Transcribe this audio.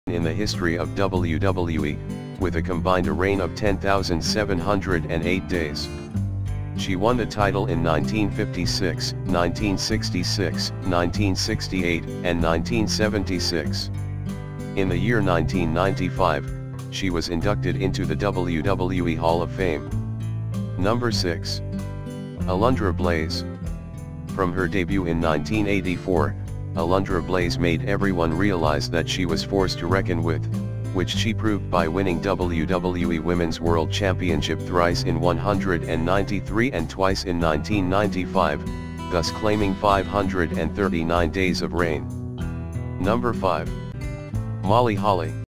in the history of WWE, with a combined reign of 10,708 days. She won the title in 1956, 1966, 1968, and 1976. In the year 1995, she was inducted into the WWE Hall of Fame. Number 6. Alundra Blaze. From her debut in 1984, Alundra Blaze made everyone realize that she was forced to reckon with, which she proved by winning WWE Women's World Championship thrice in 193 and twice in 1995, thus claiming 539 days of reign. Number 5. Molly Holly.